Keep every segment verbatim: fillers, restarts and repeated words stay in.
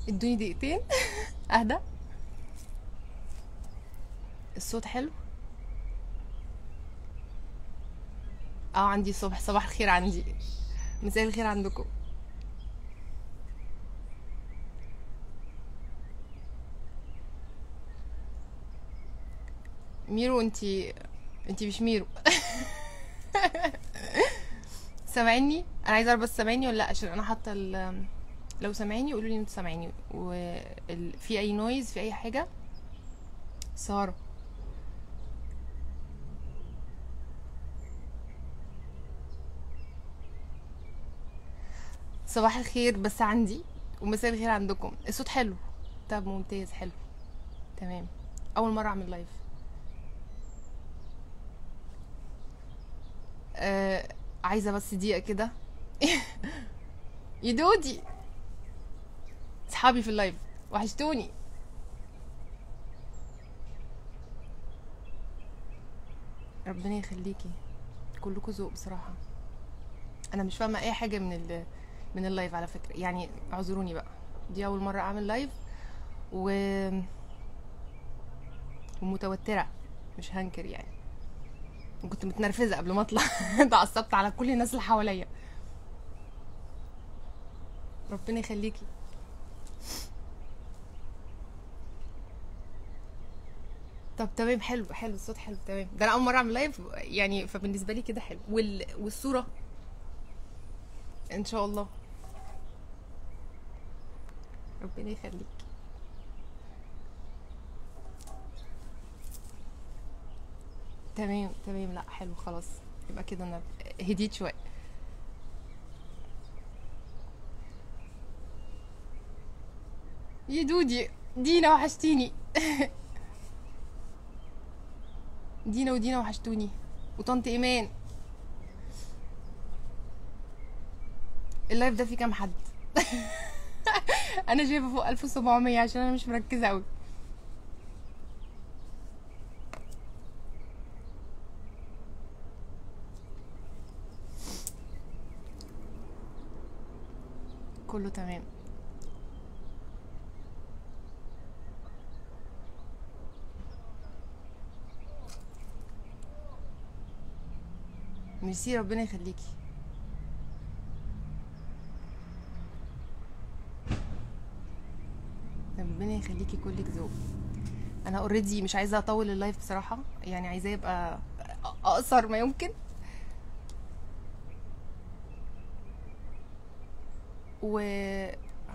ادوني دقيقتين. اهدى. الصوت حلو. اه عندي صبح، صباح الخير عندي، مساء الخير عندكم. ميرو انتي، انتي مش ميرو. سامعيني؟ انا عايزه اعرف بس سامعيني ولا لا، عشان انا حاطه ال- لو سامعيني قولوا لي انتوا سامعيني، وفي اي نويز في اي حاجه. ساره. صباح الخير بس عندي، ومساء الخير عندكم. الصوت حلو. طب ممتاز، حلو. تمام. اول مره اعمل لايف. آه عايزه بس دقيقه كده. يدودي، صحابي في اللايف وحشتوني. ربنا يخليكي، كلكم ذوق بصراحه. انا مش فاهمه اي حاجه من ال من اللايف على فكره، يعني اعذروني بقى. دي اول مره اعمل لايف و... ومتوتره، مش هنكر يعني. كنت متنرفزه قبل ما اطلع. اتعصبت على كل الناس اللي حواليا. ربنا يخليكي. طب تمام، حلو حلو، الصوت حلو، تمام. ده انا اول مره اعمل لايف يعني، فبالنسبه لي كده حلو. وال... والصوره ان شاء الله. ربنا يخليك. تمام تمام، لا حلو خلاص. يبقى كده انا هديت شويه. يا دودي، دينا وحشتيني. دينا ودينا وحشتوني، وطنط ايمان. اللايف ده فيه كام حد؟ انا شايفه فوق ألف وسبعمية، عشان انا مش مركزه قوي. كله تمام. ميرسي، ربنا يخليكي. ربنا يخليكي، كلك ذوق. انا اوريدي مش عايزه اطول اللايف بصراحه، يعني عايزاه يبقى اقصر ما يمكن. ومش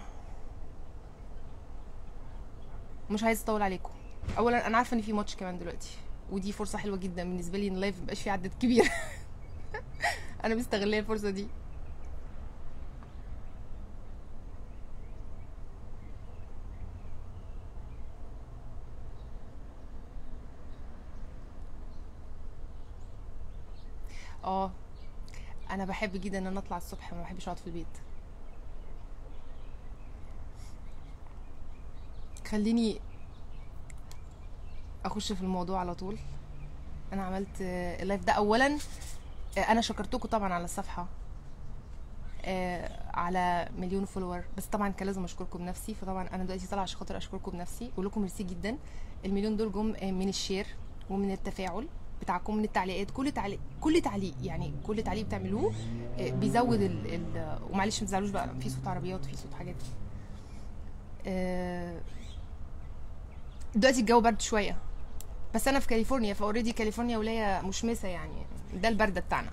عايزه اطول عليكم. اولا انا عارفه ان في ماتش كمان دلوقتي، ودي فرصه حلوه جدا بالنسبه لي ان اللايف مبقاش فيه عدد كبير. انا مستغليه الفرصه دي. اه انا بحب جدا ان انا اطلع الصبح، ما بحبش اقعد في البيت. خليني اخش في الموضوع على طول. انا عملت آه، اللايف ده اولا. آه، انا شكرتكم طبعا على الصفحه، آه، على مليون فولور، بس طبعا كان لازم اشكركم بنفسي. فطبعا انا دلوقتي طالعه عشان خاطر اشكركم بنفسي، اقول لكم ميرسي جدا. المليون دول جم آه، من الشير، ومن التفاعل بتاعكم، من التعليقات. كل تعليق كل تعليق يعني كل تعليق بتعملوه آه، بيزود ال... ال... ومعلش ما تزعلوش بقى، في صوت عربيات، في صوت حاجات. آه، دلوقتي الجو برد شويه، بس انا في كاليفورنيا، فاوريدي كاليفورنيا ولايه مشمسه يعني، ده البرد بتاعنا.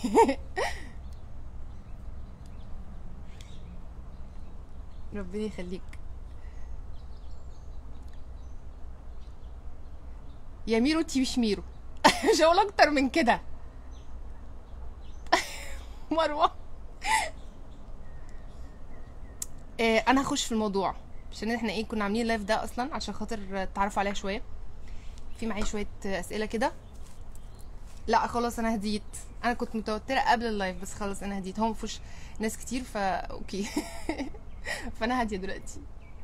ربنا يخليك. يا ميرو انتي مش ميرو. مش هقول اكتر من كده. مروه. آه انا هخش في الموضوع، عشان احنا ايه كنا عاملين اللايف ده اصلا عشان خاطر تعرفوا عليها شويه. في معايا شويه اسئله كده. لا خلاص انا هديت. انا كنت متوتره قبل اللايف، بس خلاص انا هديت. هو مفيش ناس كتير فا اوكي. فانا هاديه دلوقتي.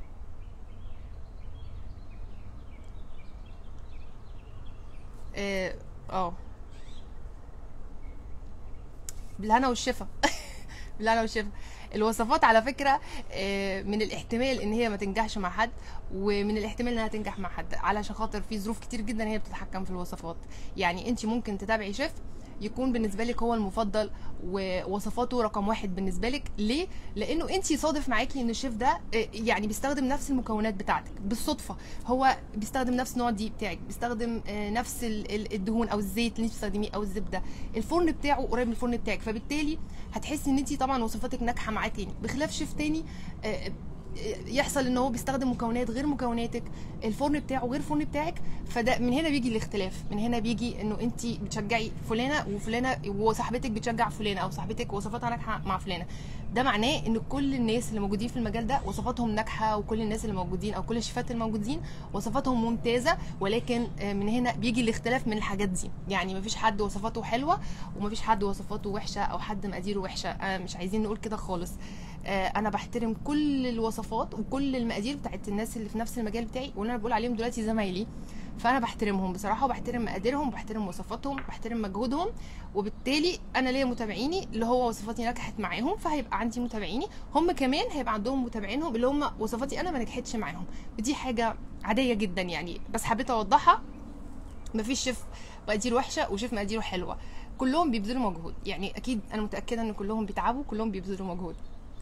اه آه، بالهنا والشفا. لا انا مش شايفه. الوصفات على فكره آه، من الاحتمال ان هي ما تنجحش مع حد، ومن الاحتمال انها تنجح مع حد، علشان خاطر في ظروف كتير جدا هي بتتحكم في الوصفات. يعني انت ممكن تتابعي شيف يكون بالنسبه لك هو المفضل ووصفاته رقم واحد بالنسبه لك. ليه؟ لانه انت صادف معاكي ان الشيف ده آه، يعني بيستخدم نفس المكونات بتاعتك بالصدفه. هو بيستخدم نفس نوع الدقيق بتاعك، بيستخدم آه، نفس ال- ال- الدهون او الزيت اللي انت بتستخدميه او الزبده. الفرن بتاعه قريب من الفرن بتاعك، فبالتالي هتحسي ان انت طبعا وصفاتك ناجحه معاه تاني، بخلاف شيف تاني آه، يحصل ان هو بيستخدم مكونات غير مكوناتك، الفرن بتاعه غير الفرن بتاعك. فده من هنا بيجي الاختلاف، من هنا بيجي انه انت بتشجعي فلانه وفلانه وصاحبتك بتشجع فلانه، او صاحبتك وصفاتها ناجحه مع فلانه. ده معناه ان كل الناس اللي موجودين في المجال ده وصفاتهم ناجحه، وكل الناس اللي موجودين او كل الشيفات الموجودين وصفاتهم ممتازه. ولكن آه، من هنا بيجي الاختلاف من الحاجات دي. يعني مفيش حد وصفاته حلوه ومفيش حد وصفاته وحشه او حد مقاديره وحشه، آه، مش عايزين نقول كده خالص. آه، انا بحترم كل الوصفات وكل المقادير بتاعت الناس اللي في نفس المجال بتاعي، واللي انا بقول عليهم دلوقتي زمايلي. فانا بحترمهم بصراحه، وبحترم مقاديرهم، وبحترم وصفاتهم، وبحترم مجهودهم. وبالتالي انا ليا متابعيني اللي هو وصفاتي نجحت معاهم، فهيبقى عندي متابعيني هم كمان هيبقى عندهم متابعينهم اللي هم وصفاتي انا ما نجحتش معاهم. ودي حاجه عاديه جدا يعني، بس حبيت اوضحها. مفيش شيف مقاديره وحشه وشيف مقاديره حلوه، كلهم بيبذلوا مجهود. يعني اكيد انا متاكده ان كلهم بيتعبوا، كلهم بيبذلوا مجهود.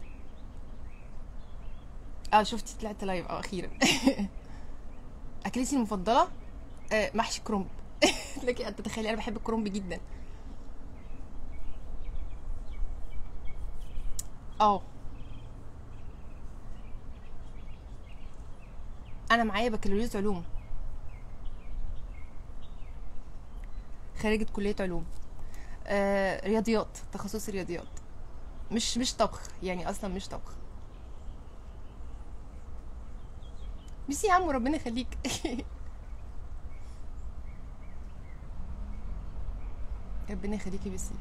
اه شفتي طلعت لايف اه اخيرا. اكلتي المفضله آه محشي كرنب. لكن انت تتخيلي انا بحب الكرنب جدا. اه انا معايا بكالوريوس علوم، خريجة كلية علوم. آه رياضيات، تخصص رياضيات. مش مش طبخ يعني، اصلا مش طبخ. ميرسي يا عم، ربنا يخليك. ربنا يخليكي بس.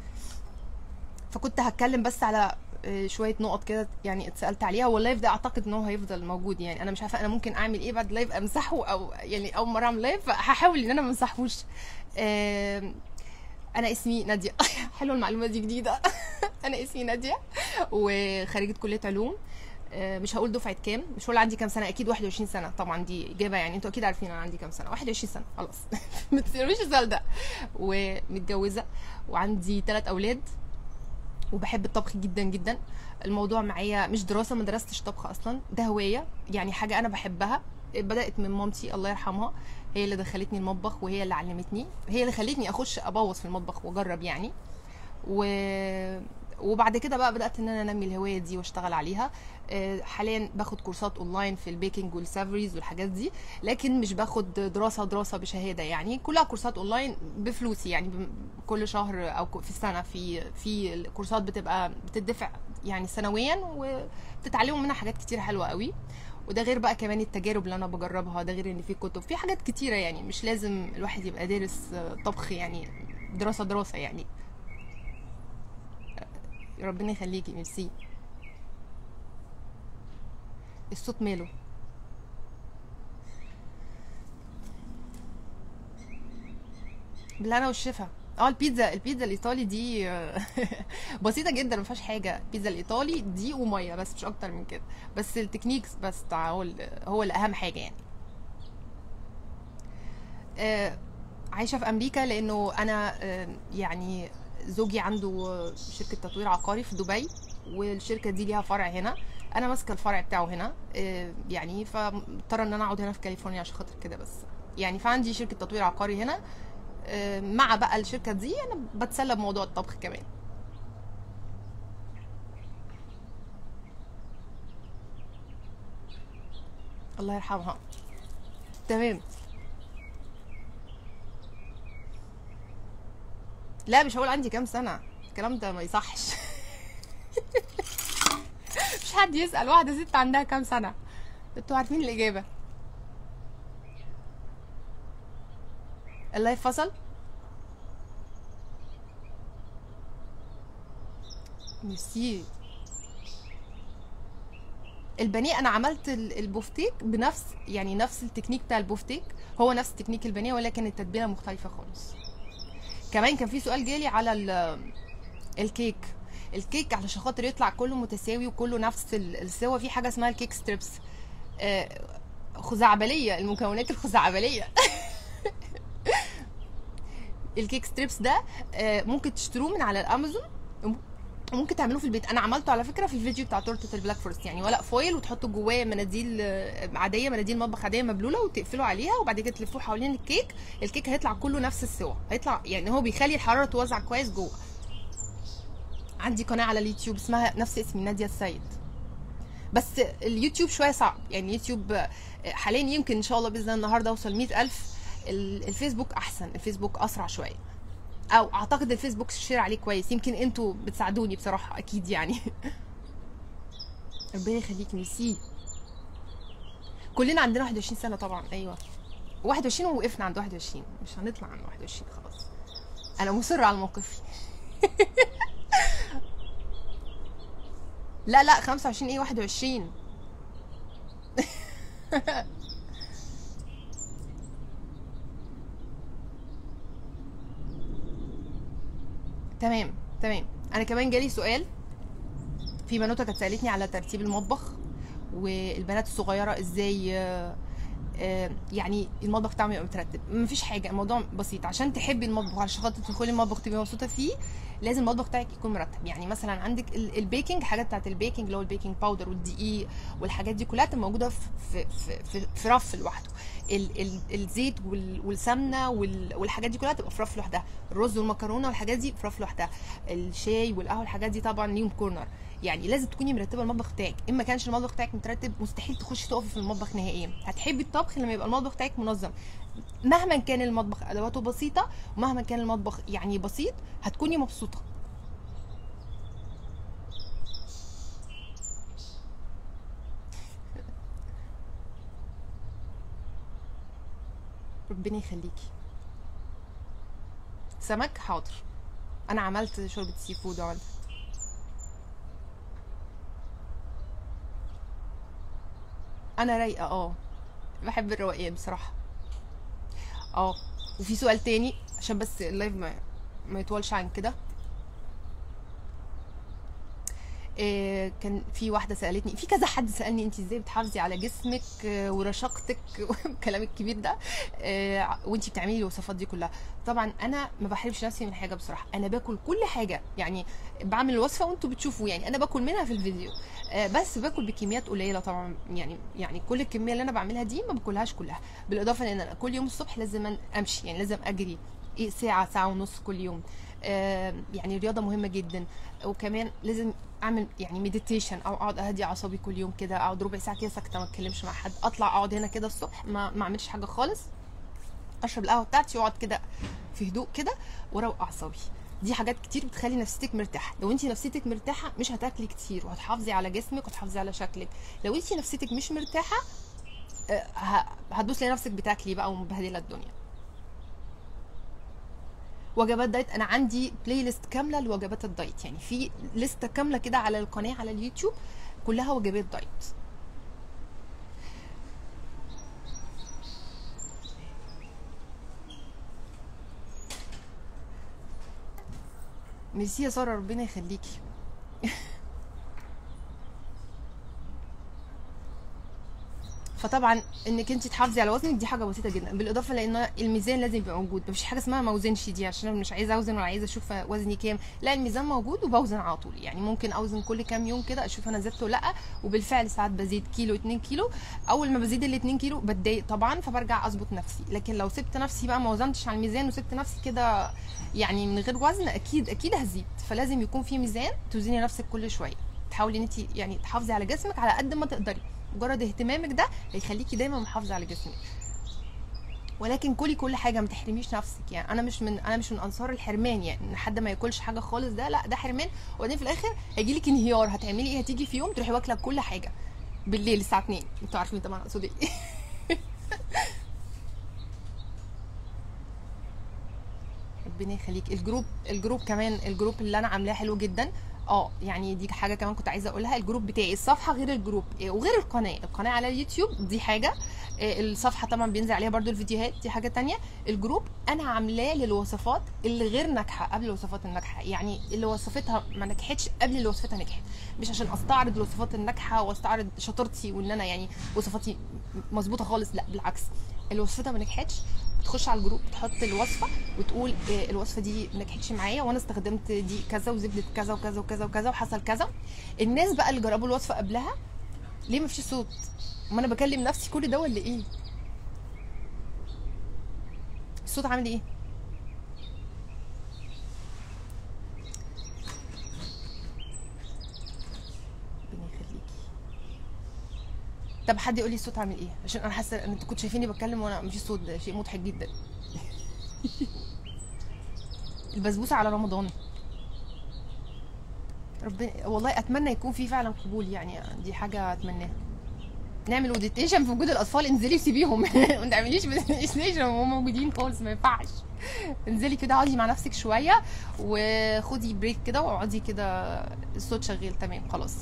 فكنت هتكلم بس على آه، شويه نقط كده يعني اتسالت عليها. واللايف ده اعتقد ان هو هيفضل موجود. يعني انا مش عارفه انا ممكن اعمل ايه بعد اللايف، امسحه او يعني اول مره اعمل لايف فهحاول ان انا ما امسحوش. آم، انا اسمي ناديه. حلوه المعلومه دي جديده. انا اسمي ناديه وخريجه كليه علوم. آه، مش هقول دفعه كام، مش هقول عندي كام سنه، اكيد واحد وعشرين سنه. طبعا دي اجابه يعني انتوا اكيد عارفين انا عندي كام سنه، واحد وعشرين سنه خلاص. ما تسالونيش السؤال ده. ومتجوزه وعندي ثلاث اولاد، وبحب الطبخ جدا جدا. الموضوع معايا مش دراسه، ما درستش طبخ اصلا، ده هوايه يعني، حاجه انا بحبها. بدات من مامتي الله يرحمها، هي اللي دخلتني المطبخ وهي اللي علمتني، هي اللي خلتني اخش ابوظ في المطبخ واجرب يعني. و وبعد كده بقى بدات ان انا انمي الهوايه دي واشتغل عليها. آه، حاليا باخد كورسات اونلاين في البيكنج والسافريز والحاجات دي، لكن مش باخد دراسه دراسه بشهاده يعني، كلها كورسات اونلاين بفلوسي يعني. ب- كل شهر او ك- في السنه في في الكورسات بتبقى بتدفع يعني سنويا، وبتتعلموا منها حاجات كتير حلوه قوي. وده غير بقى كمان التجارب اللي انا بجربها، ده غير ان في كتب، في حاجات كتيره يعني. مش لازم الواحد يبقى دارس آه، طبخ يعني، دراسه دراسه يعني. ربنا يخليكي، ميرسي. الصوت ماله؟ بالهنا والشفا. اه البيتزا، البيتزا الايطالي دي آه، بسيطه جدا، ما فيهاش حاجه. البيتزا الايطالي دي وميه بس، مش اكتر من كده. بس التكنيكس بس بتاع هو ال- هو اللي اهم حاجه يعني. آه، عايشه في امريكا لانه انا آه، يعني زوجي عنده آه، شركه تطوير عقاري في دبي، والشركه دي ليها فرع هنا. انا ماسكه الفرع بتاعه هنا آه، يعني، فمضطره ان انا اقعد هنا في كاليفورنيا عشان خاطر كده بس. يعني فعندي شركه تطوير عقاري هنا. آه، مع بقى الشركه دي انا بتسلى بموضوع الطبخ كمان. الله يرحمها. تمام. لا مش هقول عندي كام سنه، الكلام ده ما يصحش. مش حد يسال واحده ست عندها كام سنه، انتوا عارفين الاجابه. الله يفصل. ميرسي. البانيه انا عملت ال- البوفتيك بنفس يعني نفس التكنيك بتاع البوفتيك، هو نفس تكنيك البانيه، ولكن التتبيله مختلفه خالص. كمان كان في سؤال جالي على ال- الكيك. الكيك علشان خاطر يطلع كله متساوي وكله نفس ال- السوا، في حاجه اسمها الكيك ستريبس. آه، خزعبليه، المكونات الخزعبليه. الكيك ستريبس ده آه، ممكن تشتروه من على الامازون، ممكن تعملوه في البيت. انا عملته على فكره في الفيديو بتاع تورته البلاك فورست، يعني ورق فويل وتحطوا جواه مناديل آه، عاديه، مناديل مطبخ عاديه مبلوله، وتقفلوا عليها، وبعد كده تلفوه حوالين الكيك. الكيك هيطلع كله نفس السوا، هيطلع يعني هو بيخلي الحراره توزع كويس جوه. عندي قناه على اليوتيوب اسمها نفس اسمي، ناديه السيد. بس اليوتيوب شويه صعب، يعني اليوتيوب آه، حاليا يمكن ان شاء الله باذن الله النهارده اوصل مئة ألف. ال- الفيسبوك احسن، الفيسبوك اسرع شويه، او اعتقد الفيسبوك الشير عليه كويس، يمكن انتوا بتساعدوني بصراحه اكيد يعني. ربنا يخليك، ميرسي. كلنا عندنا واحد وعشرين سنه طبعا، ايوه واحد وعشرين ووقفنا عند واحد وعشرين، مش هنطلع عن واحد وعشرين خلاص. انا مصره على موقفي. لا لا خمسة وعشرين ايه، واحد وعشرين. تمام تمام. انا كمان جالي سؤال، في بنوته كانت سالتني على ترتيب المطبخ، والبنات الصغيره ازاي آه، آه، يعني المطبخ بتاعهم يبقى مترتب. مفيش حاجه، الموضوع بسيط. عشان تحبي المطبخ وعشان خاطر تدخلي المطبخ تبقي مبسوطه فيه، لازم المطبخ بتاعك يكون مرتب. يعني مثلا عندك ال- البيكنج، حاجات بتاعت البيكنج اللي هو البيكنج باودر والدقيق والحاجات دي كلها تبقى موجوده في في في, في, في رف لوحده. ال ال الزيت وال والسمنه وال والحاجات دي كلها تبقى في رف لوحدها. الرز والمكرونه والحاجات دي في رف لوحدها. الشاي والقهوه الحاجات دي طبعا ليهم كورنر. يعني لازم تكوني مرتبه المطبخ بتاعك. ان ما كانش المطبخ بتاعك مترتب مستحيل تخشي تقفي في المطبخ نهائيا. هتحبي الطبخ لما يبقى المطبخ بتاعك منظم. مهما كان المطبخ ادواته بسيطه، ومهما كان المطبخ يعني بسيط، هتكوني مبسوطه. ربنا يخليكي. سمك حاضر، انا عملت شوربه سي فود وعملت. انا رايقه اه، بحب الروقان بصراحه. اه. وفي سؤال تاني عشان بس اللايف ما ما يطولش عن كده. إيه، كان في واحده سالتني، في كذا حد سالني انت ازاي بتحافظي على جسمك آه، ورشاقتك والكلام الكبير ده، آه، وانت بتعملي الوصفات دي كلها. طبعا انا ما بحرمش نفسي من حاجه بصراحه، انا باكل كل حاجه، يعني بعمل الوصفه وانتوا بتشوفوا، يعني انا باكل منها في الفيديو. آه، بس باكل بكميات قليله طبعا، يعني يعني كل الكميه اللي انا بعملها دي ما باكلهاش كلها. بالاضافه لان انا كل يوم الصبح لازم امشي، يعني لازم اجري إيه ساعه ساعه ونص كل يوم. آه، يعني الرياضه مهمه جدا. وكمان لازم اعمل يعني مديتيشن، او اقعد اهدي اعصابي كل يوم كده، اقعد ربع ساعه كده ساكته ما اتكلمش مع حد، اطلع اقعد هنا كده الصبح ما ما اعملش حاجه خالص، اشرب القهوه بتاعتي واقعد كده في هدوء كده واروق اعصابي. دي حاجات كتير بتخلي نفسيتك مرتاحه. لو انت نفسيتك مرتاحه مش هتاكلي كتير، وهتحافظي على جسمك وتحافظي على شكلك. لو انت نفسيتك مش مرتاحه آه، ه- هتبص لنفسك بتاكلي بقى ومبهدله الدنيا. وجبات دايت، انا عندي بلاي ليست كامله لوجبات الدايت، يعني في لسته كامله كده على القناه على اليوتيوب كلها وجبات دايت. ميرسي يا ساره، ربنا يخليكي. فطبعا انك انت تحافظي على وزنك دي حاجه بسيطه جدا، بالاضافه لان الميزان لازم يبقى موجود. مفيش حاجه اسمها ما اوزنش دي، عشان انا مش عايزه اوزن ولا عايزه اشوف وزني كام. لا، الميزان موجود وبوزن على طول. يعني ممكن اوزن كل كام يوم كده اشوف انا زدت ولا لا، وبالفعل ساعات بزيد كيلو اتنين كيلو. اول ما بزيد ال اتنين كيلو بتضايق طبعا، فبرجع اظبط نفسي. لكن لو سبت نفسي بقى ما وزنتش على الميزان وسبت نفسي كده يعني من غير وزن، اكيد اكيد هزيد. فلازم يكون في ميزان توزني نفسك كل شويه، تحاولي ان انت يعني تحافظي على جسمك على قد ما تقدري. مجرد اهتمامك ده هيخليكي دايما محافظه على جسمك. ولكن كلي كل حاجه، ما تحرميش نفسك. يعني انا مش من انا مش من انصار الحرمان، يعني ان حد ما ياكلش حاجه خالص، ده لا، ده حرمان. وبعدين في الاخر هيجي لك انهيار. هتعملي ايه؟ هتيجي في يوم تروحي واكله كل حاجه بالليل الساعه اتنين. انتوا عارفين طبعا اقصد ايه. ربنا يخليك. الجروب الجروب كمان، الجروب اللي انا عاملاه حلو جدا. اه يعني دي حاجه كمان كنت عايزه اقولها. الجروب بتاعي الصفحه غير الجروب إيه، وغير القناه القناه على اليوتيوب دي حاجه، إيه، الصفحه طبعا بينزل عليها برضو الفيديوهات دي حاجه تانية. الجروب انا عاملاه للوصفات اللي غير ناجحه قبل الوصفات الناجحه، يعني اللي وصفتها ما نجحتش قبل اللي وصفتها نجحت، مش عشان استعرض الوصفات الناجحه واستعرض شطارتي وان انا يعني وصفاتي مظبوطه خالص، لا بالعكس. اللي وصفتها ما نجحتش بتخش على الجروب تحط الوصفه وتقول إيه الوصفه دي ما نجحتش معايا وانا استخدمت دي كذا وزبده كذا وكذا وكذا وكذا وحصل كذا. الناس بقى اللي جربوا الوصفه قبلها، ليه ما فيش صوت؟ ما انا بكلم نفسي كل ده ولا ايه؟ الصوت عامل ايه؟ ربنا يخليكي. طب حد يقول لي الصوت عامل ايه، عشان انا حاسه ان انتوا كنتوا شايفيني بتكلم وانا مفيش صوت، ده شيء مضحك جدا. البسبوسه على رمضان، ربنا والله اتمنى يكون في فعلا قبول، يعني دي حاجه اتمناها. نعمل مديتيشن في وجود الاطفال، انزلي سيبيهم ما تعمليش مديتيشن وهم موجودين خالص، ما ينفعش. انزلي كده اقعدي مع نفسك شويه وخدي بريك كده واقعدي كده، الصوت شغال تمام خلاص.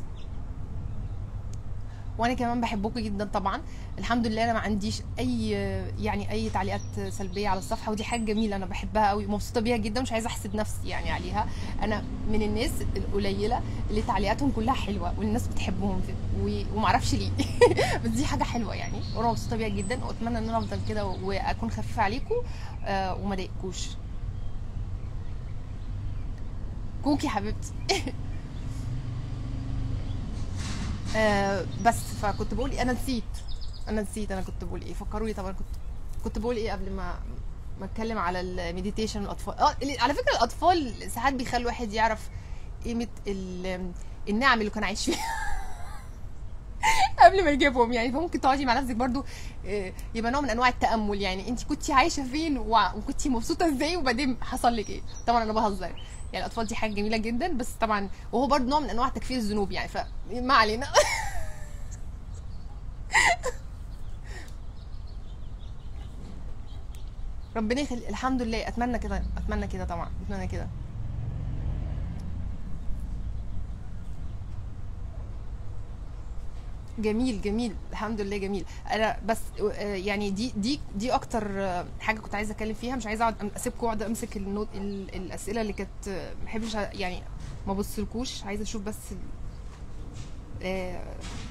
وانا كمان بحبكم جدا طبعا، الحمد لله انا ما عنديش اي يعني اي تعليقات سلبيه على الصفحه، ودي حاجه جميله انا بحبها قوي ومبسوطه بيها جدا، مش عايزه احسد نفسي يعني عليها. انا من الناس القليله اللي تعليقاتهم كلها حلوه والناس بتحبهم ومعرفش ليه. بس دي حاجه حلوه يعني، وانا مبسوطه بيها جدا، واتمنى ان انا افضل كده واكون خفيفه عليكم وما اضايقكوش. كوكي حبيبتي. آه بس فكنت بقول ايه، انا نسيت انا نسيت انا كنت بقول ايه، فكروني طبعا. كنت كنت بقول ايه قبل ما ما اتكلم على المديتيشن والاطفال. اه على فكره الاطفال ساعات بيخلوا الواحد يعرف قيمه النعم اللي كان عايش فيها قبل ما يجيبهم يعني. فممكن تقعدي مع نفسك برضو، يبقى نوع من انواع التامل، يعني انت كنتي عايشه فين وكنتي مبسوطه ازاي وبعدين حصل لك ايه. طبعا انا بهزر يعني، الاطفال دي حاجه جميله جدا، بس طبعا وهو برضو نوع من انواع تكفير الذنوب يعني، فما علينا. ربنا يخلي، الحمد لله، اتمنى كده اتمنى كده طبعا، اتمنى كده. جميل جميل الحمد لله جميل. انا بس آه، يعني دي دي دي اكتر آه، حاجه كنت عايزه اتكلم فيها، مش عايزه اقعد اسيبكم اقعد امسك النوت ال- الاسئله اللي كانت آه، ما بحبش يعني ما بصلكوش، عايزه اشوف بس ال- آه،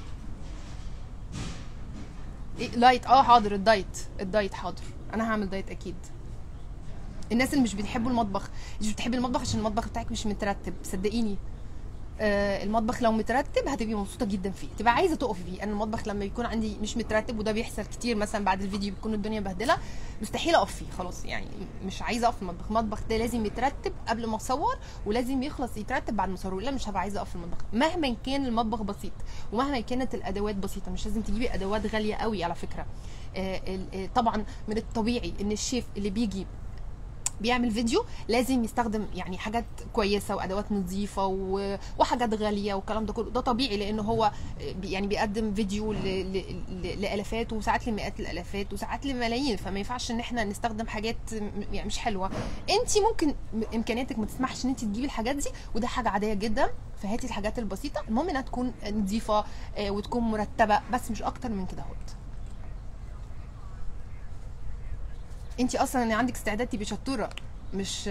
ايه لايت. اه حاضر، الدايت الدايت حاضر، انا هعمل دايت اكيد. الناس اللي مش بتحبوا المطبخ، مش بتحبي المطبخ عشان المطبخ بتاعك مش مترتب، صدقيني. آه، المطبخ لو مترتب هتبقي مبسوطه جدا فيه، تبقى عايزه تقفي فيه. انا المطبخ لما يكون عندي مش مترتب، وده بيحصل كتير مثلا بعد الفيديو بتكون الدنيا مبهدله، مستحيل اقف فيه خلاص يعني، مش عايزه اقف في المطبخ. المطبخ ده لازم يترتب قبل ما اصور، ولازم يخلص يترتب بعد ما اصور، لا مش هبقى عايزه اقف في المطبخ مهما كان المطبخ بسيط، ومهما كانت الادوات بسيطه. مش لازم تجيبي ادوات غاليه قوي على فكره. آه، ال- آه، طبعا من الطبيعي ان الشيف اللي بيجي بيعمل فيديو لازم يستخدم يعني حاجات كويسه وادوات نظيفه و- وحاجات غاليه والكلام ده كله، ده طبيعي، لانه هو بي- يعني بيقدم فيديو ل- ل- ل- لالافات وساعات لمئات الالافات وساعات لملايين، فما ينفعش ان احنا نستخدم حاجات م- يعني مش حلوه. انت ممكن م- امكانياتك ما تسمحش ان انت تجيبي الحاجات دي، وده حاجه عاديه جدا، فهاتي الحاجات البسيطه، المهم انها تكون نظيفه آه، وتكون مرتبه، بس مش اكتر من كده اهوت. انت اصلا عندك استعداد تبقي شطوره، مش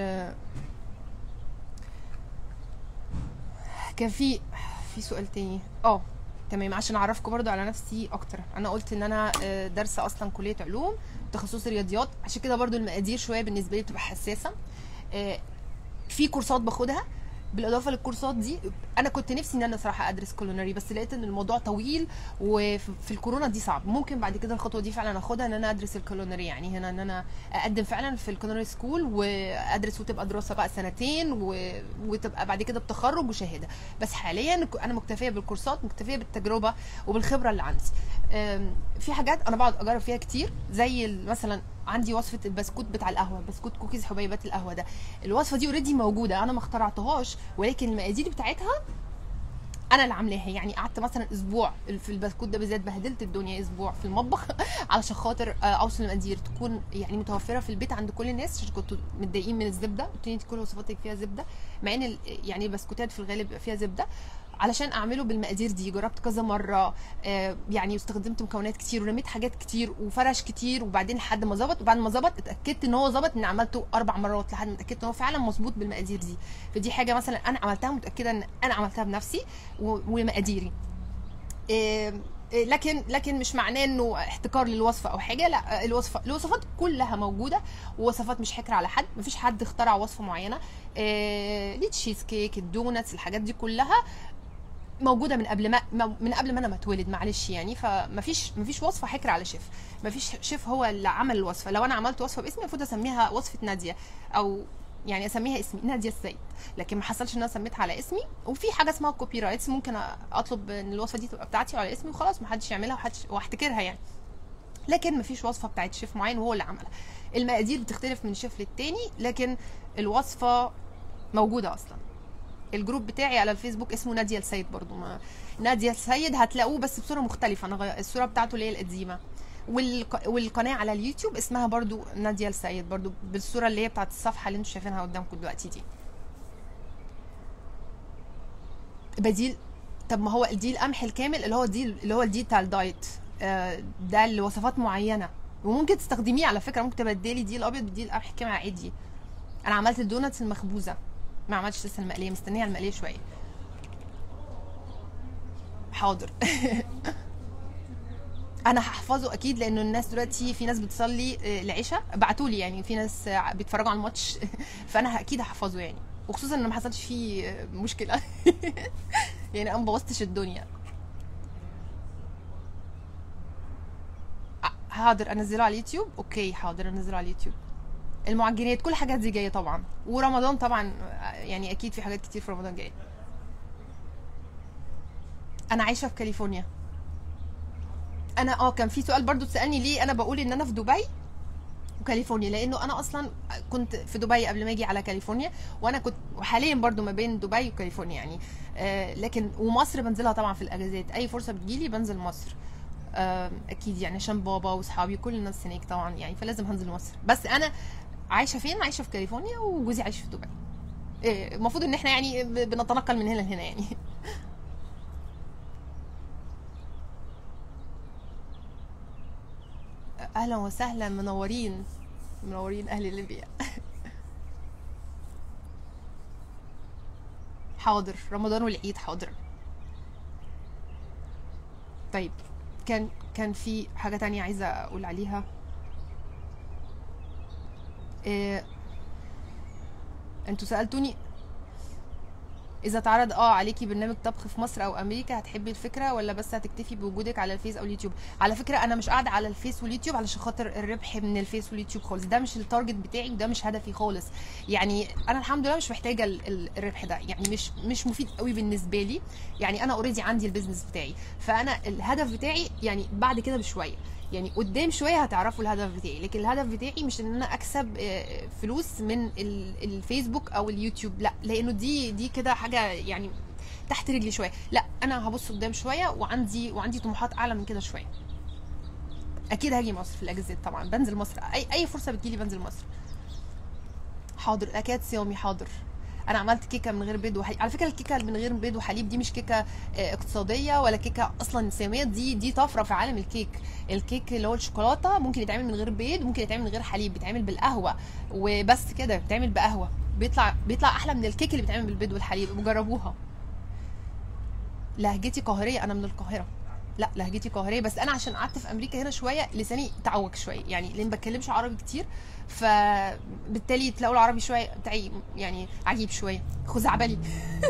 كان في في سؤال تاني. اه تمام، عشان اعرفكم برضو على نفسي اكتر، انا قلت ان انا آه، دارسه اصلا كليه علوم تخصص رياضيات، عشان كده برضو المقادير شويه بالنسبه لي بتبقى حساسه. آه، في كورسات باخدها بالاضافه للكورسات دي. انا كنت نفسي ان انا صراحه ادرس كولونري، بس لقيت ان الموضوع طويل وفي الكورونا دي صعب. ممكن بعد كده الخطوه دي فعلا اخدها، ان انا ادرس الكولونري، يعني هنا ان انا اقدم فعلا في الكولونري سكول وادرس، وتبقى دراسه بقى سنتين و... وتبقى بعد كده بتخرج وشهاده. بس حاليا انا مكتفيه بالكورسات، مكتفيه بالتجربه وبالخبره اللي عندي. أم، في حاجات انا بقعد اجرب فيها كتير، زي ال- مثلا عندي وصفه البسكوت بتاع القهوه، بسكوت كوكيز حبيبات القهوه ده. الوصفه دي اوريدي موجوده، انا ما اخترعتهاش، ولكن المقادير بتاعتها انا اللي عاملاها. يعني قعدت مثلا اسبوع في البسكوت ده بالذات، بهدلت الدنيا اسبوع في المطبخ علشان خاطر آه، اوصل المقادير تكون يعني متوفره في البيت عند كل الناس، عشان كنتوا متضايقين من الزبده، قلت لي انت كل وصفاتك فيها زبده، مع ان ال- يعني البسكوتات في الغالب بيبقى فيها زبده. علشان اعمله بالمقادير دي جربت كذا مره، آه، يعني استخدمت مكونات كتير ورميت حاجات كتير وفرش كتير، وبعدين لحد ما ظبط، وبعد ما ظبط اتاكدت ان هو ظبط، ان عملته اربع مرات لحد ما اتاكدت ان هو فعلا مظبوط بالمقادير دي. فدي حاجه مثلا انا عملتها متاكده ان انا عملتها بنفسي و- ومقاديري. إيه، إيه، لكن لكن مش معناه انه احتكار للوصفه او حاجه، لا، الوصفه الوصفات كلها موجوده، ووصفات مش حكر على حد، مفيش حد اخترع وصفه معينه. إيه، التشيز كيك، الدونتس، الحاجات دي كلها موجوده من قبل ما ما- من قبل ما انا ما اتولد، معلش يعني. فمفيش مفيش وصفه حكر على شيف، مفيش شيف هو اللي عمل الوصفه. لو انا عملت وصفه باسمي المفروض اسميها وصفه ناديه، او يعني اسميها اسمي ناديه السيد، لكن ما حصلش ان انا سميتها على اسمي. وفي حاجه اسمها كوبي رايتس، ممكن اطلب ان الوصفه دي تبقى بتاعتي وعلى اسمي وخلاص، ما حدش يعملها وحدش واحتكرها يعني. لكن مفيش وصفه بتاعت شيف معين وهو اللي عملها. المقادير بتختلف من شيف للتاني، لكن الوصفه موجوده اصلا. الجروب بتاعي على الفيسبوك اسمه ناديه السيد برضو، ما ناديه السيد هتلاقوه بس بصوره مختلفه، انا غ... الصوره بتاعته اللي هي القديمه. والق... والقناه على اليوتيوب اسمها برضو ناديه السيد، برضو بالصوره اللي هي بتاعت الصفحه اللي انتم شايفينها قدامكم دلوقتي دي. بديل؟ طب ما هو دي القمح الكامل اللي هو دي اللي هو دي بتاع الدايت، آه، ده لوصفات معينه، وممكن تستخدميه على فكره، ممكن تبدلي دي الابيض بدي القمح الكامل عادي. انا عملت الدونتس المخبوزه، ما عملتش لسه المقليه، مستنيه المقليه شويه. حاضر. انا هحفظه اكيد، لانه الناس دلوقتي في ناس بتصلي آه، العشاء بعتوا لي، يعني في ناس آه، بيتفرجوا على الماتش. فانا اكيد هحفظه يعني، وخصوصا ان ما حصلش فيه آه، مشكله. يعني انا ما بوظتش الدنيا. آه، حاضر انزله على اليوتيوب، اوكي حاضر انزله على اليوتيوب. المعجنات كل الحاجات دي جايه طبعا، ورمضان طبعا آه، يعني اكيد في حاجات كتير في رمضان جايه. انا عايشه في كاليفورنيا. انا اه كان في سؤال برضو تسالني ليه انا بقول ان انا في دبي وكاليفورنيا، لانه انا اصلا كنت في دبي قبل ما اجي على كاليفورنيا، وانا كنت حاليا برضو ما بين دبي وكاليفورنيا يعني. آه لكن ومصر بنزلها طبعا في الاجازات، اي فرصه بتجيلي بنزل مصر. آه اكيد يعني، عشان بابا واصحابي كل الناس هناك طبعا يعني، فلازم هنزل مصر. بس انا عايشه فين؟ عايشه في كاليفورنيا، وجوزي عايش في دبي. آه، المفروض ان احنا يعني ب- بنتنقل من هنا لهنا يعني. اهلا وسهلا، منورين، منورين اهل ليبيا. حاضر، رمضان والعيد حاضر. طيب، كان كان في حاجة تانية عايزة أقول عليها. إيه، انتوا سألتوني إذا اتعرض اه عليكي برنامج طبخ في مصر أو أمريكا هتحبي الفكرة، ولا بس هتكتفي بوجودك على الفيس أو اليوتيوب؟ على فكرة أنا مش قاعدة على الفيس واليوتيوب علشان خاطر الربح من الفيس واليوتيوب خالص، ده مش التارجت بتاعي وده مش هدفي خالص. يعني أنا الحمد لله مش محتاجة ال- ال- الربح ده، يعني مش مش مفيد قوي بالنسبة لي. يعني أنا اوريدي عندي البيزنس بتاعي، فأنا الهدف بتاعي يعني بعد كده بشوية، يعني قدام شويه هتعرفوا الهدف بتاعي. لكن الهدف بتاعي مش ان انا اكسب آه، فلوس من ال- الفيسبوك او اليوتيوب، لا، لانه دي دي كده حاجه يعني تحت رجلي شويه. لا، انا هبص قدام شويه، وعندي وعندي طموحات اعلى من كده شويه. اكيد هاجي مصر في الاجازات طبعا، بنزل مصر اي اي فرصه بتجيلي بنزل مصر. حاضر، اكيد صيامي حاضر. انا عملت كيكه من غير بيض وحليب، على فكره الكيكه من غير بيض وحليب دي مش كيكه آه، اقتصاديه، ولا كيكه اصلا صياميه، دي دي طفره في عالم الكيك. الكيك اللي هو الشوكولاته ممكن يتعمل من غير بيض، ممكن يتعمل من غير حليب، بيتعمل بالقهوه وبس كده، بيتعمل بقهوه، بيطلع بيطلع احلى من الكيك اللي بيتعمل بالبيض والحليب، جربوها. لهجتي قاهريه، انا من القاهره. لا، لهجتي قاهريه، بس انا عشان قعدت في امريكا هنا شويه لساني تعوج شويه يعني، لان بتكلمش عربي كتير، فبالتالي تلاقوا العربي شويه بتاعي يعني عجيب شويه، خزعبلي.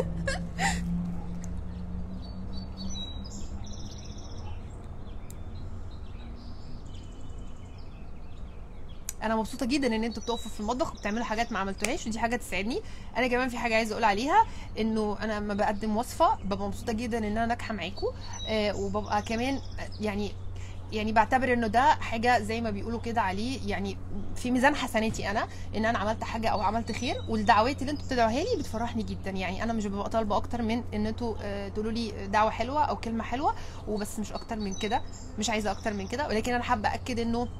انا مبسوطه جدا ان انتوا بتقفوا في المطبخ وبتعملوا حاجات ما عملتوهاش، ودي حاجه تسعدني. انا كمان في حاجه عايزه اقول عليها، انه انا لما بقدم وصفه ببقى مبسوطه جدا ان انا ناجحه معاكم. آه وببقى كمان آه، يعني يعني بعتبر انه ده حاجه زي ما بيقولوا كده عليه، يعني في ميزان حسناتي انا، ان انا عملت حاجه او عملت خير، والدعوات اللي انتوا بتدعوها لي بتفرحني جدا. يعني انا مش ببقى طالبه اكتر من ان انتوا آه، تقولوا لي دعوه حلوه او كلمه حلوه وبس، مش اكتر من كده، مش عايزه اكتر من كده. ولكن انا حابه اكد انه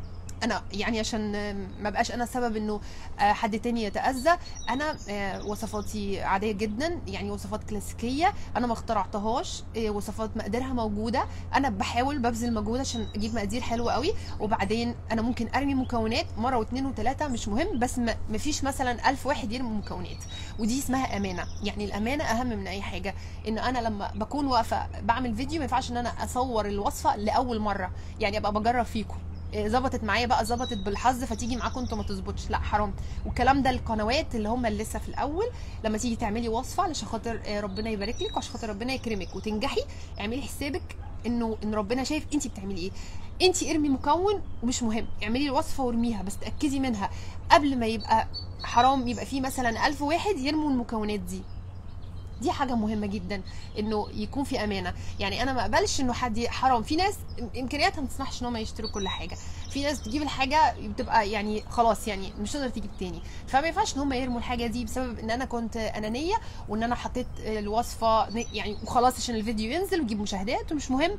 انا يعني عشان ما بقاش انا سبب انه آه، حد تاني يتاذى. انا آه، وصفاتي عاديه جدا، يعني وصفات كلاسيكيه انا ما اخترعتهاش، آه، وصفات مقاديرها موجوده. انا بحاول ببذل مجهود عشان اجيب مقادير حلوه قوي، وبعدين انا ممكن ارمي مكونات مره واثنين وثلاثه مش مهم، بس ما فيش مثلا ألف واحد يرمي مكونات، ودي اسمها امانه. يعني الامانه اهم من اي حاجه. ان انا لما بكون واقفه بعمل فيديو ما ينفعش ان انا اصور الوصفه لاول مره، يعني ابقى بجرب فيكم، ظبطت معايا بقى ظبطت بالحظ فتيجي معاكم انتوا ما تظبطش، لا حرام. والكلام ده القنوات اللي هم اللي لسه في الاول، لما تيجي تعملي وصفه علشان خاطر ربنا يبارك لك وعشان خاطر ربنا يكرمك وتنجحي، اعملي حسابك انه ان ربنا شايف انت بتعملي ايه. انت ارمي مكون ومش مهم، اعملي الوصفه وارميها، بس تاكدي منها قبل ما يبقى حرام يبقى في مثلا ألف واحد يرموا المكونات دي. دي حاجه مهمه جدا انه يكون في امانه. يعني انا ما اقبلش انه حد حرام. في ناس امكانياتها ما تسمحش ان هم يشتروا كل حاجه، في ناس تجيب الحاجه بتبقى يعني خلاص يعني مش تقدر تجيب تاني، فما ينفعش ان هم يرموا الحاجه دي بسبب ان انا كنت انانيه وان انا حطيت الوصفه يعني وخلاص عشان الفيديو ينزل ويجيب مشاهدات ومش مهم،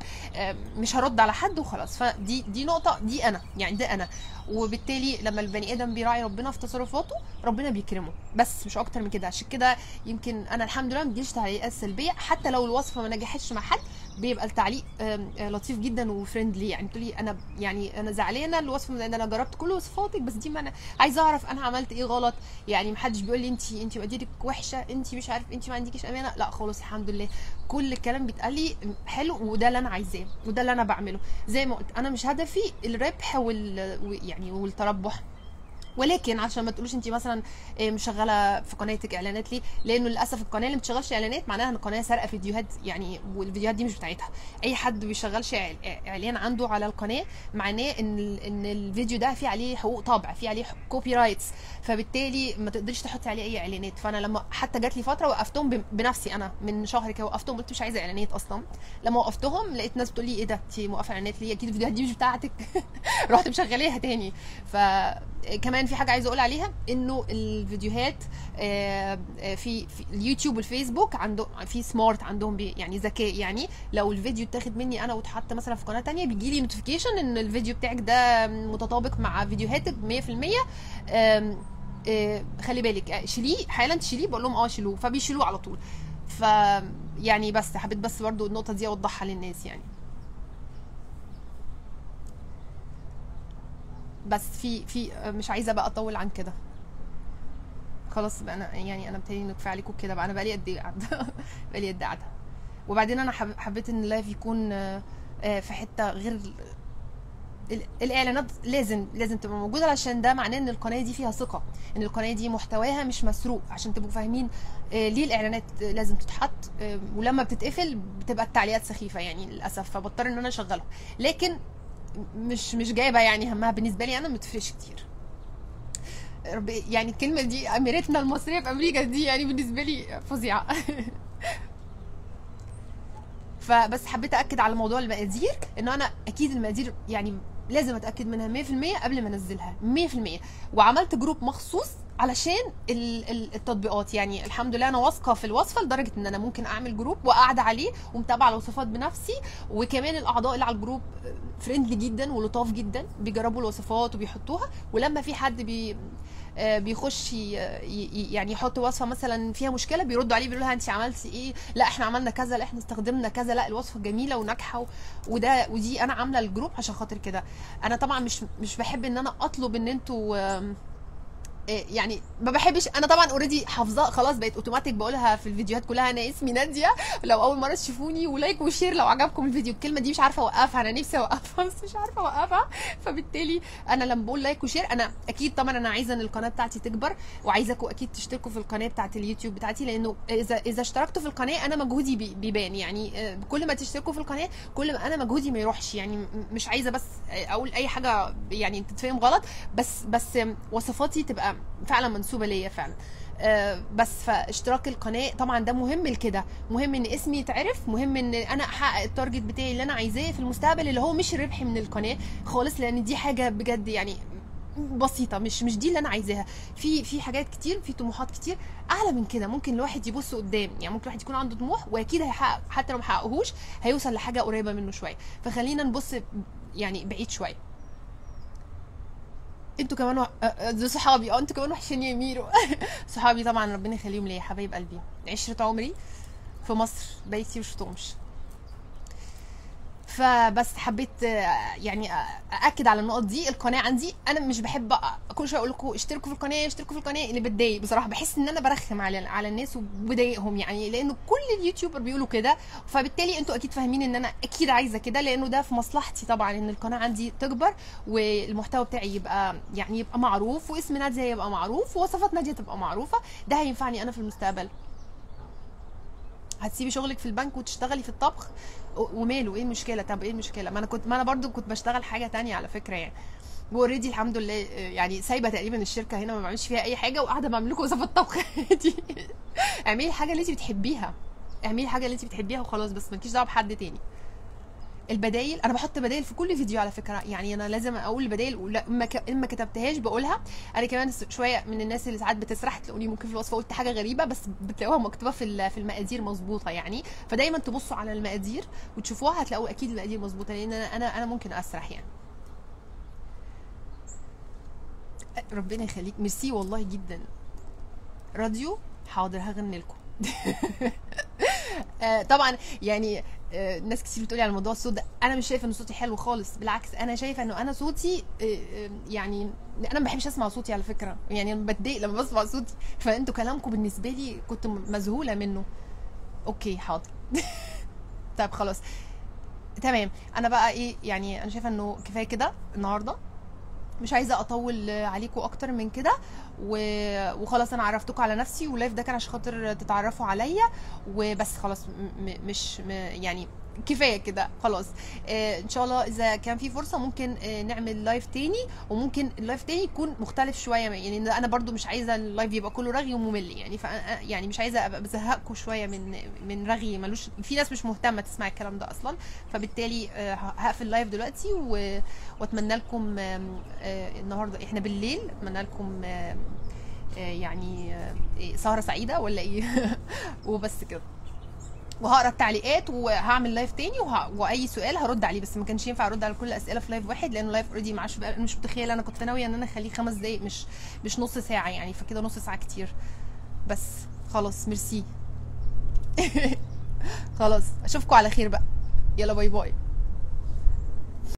مش هرد على حد وخلاص. فدي دي نقطه، دي انا يعني ده انا. وبالتالي لما البني ادم بيراعي ربنا في تصرفاته ربنا بيكرمه، بس مش اكتر من كده. عشان كده يمكن انا الحمد لله ما بتجيش تعليقات سلبيه، حتى لو الوصفه ما نجحتش مع حد بيبقى التعليق لطيف جدا وفريندلي. يعني تقولي انا يعني انا زعلانه الوصفه ده، انا جربت كل وصفاتك بس دي ما انا عايزه اعرف انا عملت ايه غلط. يعني محدش بيقول لي انت انت مقاديرك وحشه، انت مش عارف، انت ما عندكيش امانه، لا خالص الحمد لله كل الكلام بيتقال لي حلو، وده اللي انا عايزاه وده اللي انا بعمله. زي ما قلت انا مش هدفي الربح وال يعني والتربح، ولكن عشان ما تقولوش انت مثلا مشغله في قناتك اعلانات ليه، لانه للاسف القناه اللي ما بتشغلش اعلانات معناها ان القناه سارقه فيديوهات، يعني والفيديوهات دي مش بتاعتها. اي حد ما بيشغلش اعلان عنده على القناه معناه ان ان الفيديو ده فيه عليه حقوق طبع، فيه عليه كوبي رايتس، فبالتالي ما تقدريش تحطي عليه اي اعلانات. فانا لما حتى جات لي فتره وقفتهم بنفسي، انا من شهر كده وقفتهم، قلت مش عايزه اعلانات اصلا. لما وقفتهم لقيت ناس بتقول لي ايه ده انت موقفه اعلانات ليه، اكيد الفيديوهات دي مش بتاعتك. رحت مشغليها تاني. فكمان في حاجه عايزه اقول عليها، انه الفيديوهات في في اليوتيوب والفيسبوك عنده في سمارت، عندهم بي يعني ذكاء، يعني لو الفيديو اتاخد مني انا واتحط مثلا في قناه تانية بيجي لي نوتيفيكيشن ان الفيديو بتاعك ده متطابق مع فيديوهاتك مية في المية. خلي بالك شيليه حالا، تشيليه، بقول لهم اه شيلوه فبيشيلوه على طول. ف يعني بس حبيت بس برضو النقطه دي اوضحها للناس يعني. بس في في مش عايزه بقى اطول عن كده، خلاص بقى انا يعني انا بتهيألي انه كفايه عليكم كده بقى. انا بقالي قد ايه قاعده بقالي قد ايه قاعده. وبعدين انا حبيت ان اللايف يكون في حته غير الاعلانات، لازم لازم تبقى موجوده علشان ده معناه ان القناه دي فيها ثقه، ان القناه دي محتواها مش مسروق، عشان تبقوا فاهمين ليه الاعلانات لازم تتحط. ولما بتتقفل بتبقى التعليقات سخيفه يعني للاسف، فبضطر ان انا اشغلها، لكن مش مش جايبه يعني همها بالنسبه لي، انا ما بتفرقش كتير. يعني الكلمه دي اميرتنا المصريه في امريكا دي يعني بالنسبه لي فظيعه. فبس حبيت اكد على موضوع المقادير، انه انا اكيد المقادير يعني لازم اتاكد منها مية في المية قبل ما انزلها مية في المية. وعملت جروب مخصوص علشان التطبيقات، يعني الحمد لله انا واثقه في الوصفه لدرجه ان انا ممكن اعمل جروب وقاعده عليه ومتابعه الوصفات بنفسي. وكمان الاعضاء اللي على الجروب فريندلي جدا ولطاف جدا، بيجربوا الوصفات وبيحطوها، ولما في حد بي بيخش يعني يحط وصفه مثلا فيها مشكله بيردوا عليه بيقولوا لها انت عملتي ايه، لا احنا عملنا كذا، لا احنا استخدمنا كذا، لا الوصفه جميله وناجحه. وده ودي انا عامله الجروب عشان خاطر كده. انا طبعا مش مش بحب ان انا اطلب ان انتوا يعني ما بحبش، انا طبعا اوريدي حافظاه خلاص، بقيت اوتوماتيك بقولها في الفيديوهات كلها، انا اسمي ناديه لو اول مره تشوفوني، ولايك وشير لو عجبكم الفيديو. الكلمه دي مش عارفه اوقفها، انا نفسي اوقفها بس مش عارفه اوقفها. فبالتالي انا لما بقول لايك وشير، انا اكيد طبعا انا عايزه ان القناه بتاعتي تكبر، وعايزاكم اكيد تشتركوا في القناه بتاعت اليوتيوب بتاعتي، لانه اذا اذا اشتركتوا في القناه انا مجهودي بيبان. يعني كل ما تشتركوا في القناه كل ما انا مجهودي ما يروحش. يعني مش عايزه بس اقول اي حاجه يعني تتفهم غلط، بس بس وصفاتي تبقى فعلا منسوبه ليا فعلا. آه، بس فاشتراك القناه طبعا ده مهم لكده، مهم ان اسمي يتعرف، مهم ان انا احقق التارجت بتاعي اللي انا عايزاه في المستقبل، اللي هو مش الربح من القناه خالص، لان دي حاجه بجد يعني بسيطه، مش مش دي اللي انا عايزاها. في في حاجات كتير، في طموحات كتير اعلى من كده، ممكن الواحد يبص قدام، يعني ممكن الواحد يكون عنده طموح واكيد هيحقق، حتى لو ما حققهوش هيوصل لحاجه قريبه منه شويه. فخلينا نبص يعني بعيد شويه. انتوا كمان وح... آه، آه، دول صحابي، اه انتوا كمان وحشين يا ميرو. صحابي طبعا ربنا يخليهم ليا، حبايب قلبي، عشرة عمري في مصر، بقالي كتير مشفتهمش. فبس حبيت آه، يعني آه، ااكد على النقط دي. القناه عندي انا مش بحب أ- كل شويه اقول لكم اشتركوا في القناه اشتركوا في القناه، اللي بتضايق بصراحه، بحس ان انا برخم على على الناس وبضايقهم، يعني لانه كل اليوتيوبر بيقولوا كده، فبالتالي انتوا اكيد فاهمين ان انا اكيد عايزه كده، لانه ده في مصلحتي طبعا ان القناه عندي تكبر، والمحتوى بتاعي يبقى يعني يبقى معروف، واسم ناديه يبقى معروف، ووصفات ناديه تبقى معروفه. ده هينفعني انا في المستقبل. هتسيبي شغلك في البنك وتشتغلي في الطبخ و- وماله، ايه المشكله؟ طب ايه المشكله؟ ما انا كنت، ما انا برضو كنت بشتغل حاجه تانية على فكره يعني، واوريدي الحمد لله آه، يعني سايبه تقريبا الشركه هنا ما بعملش فيها اي حاجه، وقاعده بعمل لكم وصفات طبخ. دي اعملي الحاجه اللي انت بتحبيها، اعملي الحاجه اللي انت بتحبيها وخلاص، بس مالكيش دعوه بحد تاني. البدايل انا بحط بدايل في كل فيديو على فكره، يعني انا لازم اقول البدايل، ولا اما ك... اما كتبتهاش بقولها. انا كمان س- شويه من الناس اللي ساعات بتسرح، تلاقوني ممكن في الوصفه قلت حاجه غريبه، بس بتلاقوها مكتوبه في ال- في المقادير مظبوطه يعني. فدايما تبصوا على المقادير وتشوفوها، هتلاقوا اكيد المقادير مظبوطه، لان انا انا أنا ممكن اسرح يعني. ربنا يخليك، ميرسي والله جدا. راديو، حاضر هغني لكم. آه، طبعا يعني آه، ناس كتير بتقولي على موضوع الصوت ده، انا مش شايفه ان صوتي حلو خالص، بالعكس انا شايفه انه انا صوتي آه، آه، يعني انا ما بحبش اسمع صوتي على فكره، يعني انا بتضايق لما بسمع صوتي، فانتوا كلامكم بالنسبه لي كنت مذهوله منه. اوكي حاضر. طيب خلاص تمام. انا بقى ايه يعني، انا شايفه انه كفايه كده النهارده، مش عايزه اطول عليكم اكتر من كده، و... وخلاص انا عرفتكم على نفسي، واللايف ده كان عشان خاطر تتعرفوا عليا وبس، خلاص م... م- مش م... يعني كفايه كده خلاص. آه ان شاء الله اذا كان في فرصه ممكن آه نعمل لايف تاني، وممكن اللايف تاني يكون مختلف شويه، يعني انا برضو مش عايزه اللايف يبقى كله رغي وممل يعني، ف يعني مش عايزه ابقى بزهقكم شويه من من رغي ملوش، في ناس مش مهتمه تسمع الكلام ده اصلا. فبالتالي آه هقفل اللايف دلوقتي، و... واتمنى لكم آم، آه، النهارده احنا بالليل، اتمنى لكم آم، آه، يعني آه، إيه، سهره سعيده ولا ايه. وبس كده، وهقرا التعليقات وهعمل لايف تاني، وه... واي سؤال هرد عليه، بس ما كانش ينفع ارد على كل الاسئله في لايف واحد، لانه لايف اوريدي معاش بقى، مش متخيله، انا كنت ناويه ان انا اخليه خمس دقايق، مش مش نص ساعه يعني، فكده نص ساعه كتير. بس خلاص ميرسي. خلاص اشوفكم على خير بقى، يلا باي باي.